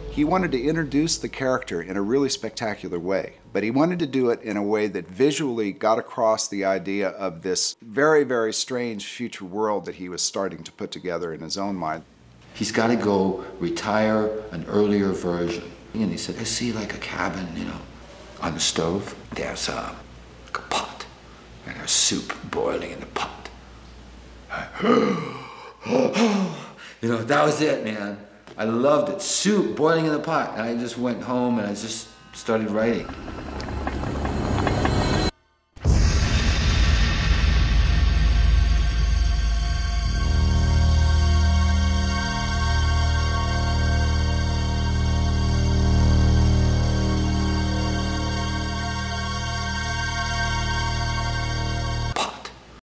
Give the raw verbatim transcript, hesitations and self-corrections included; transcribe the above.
He wanted to introduce the character in a really spectacular way, but he wanted to do it in a way that visually got across the idea of this very, very strange future world that he was starting to put together in his own mind. He's got to go retire an earlier version. And he said, I see like a cabin, you know, on the stove. There's uh, like a pot, and there's soup boiling in the pot. You know, that was it, man. I loved it. Soup boiling in the pot. And I just went home and I just started writing.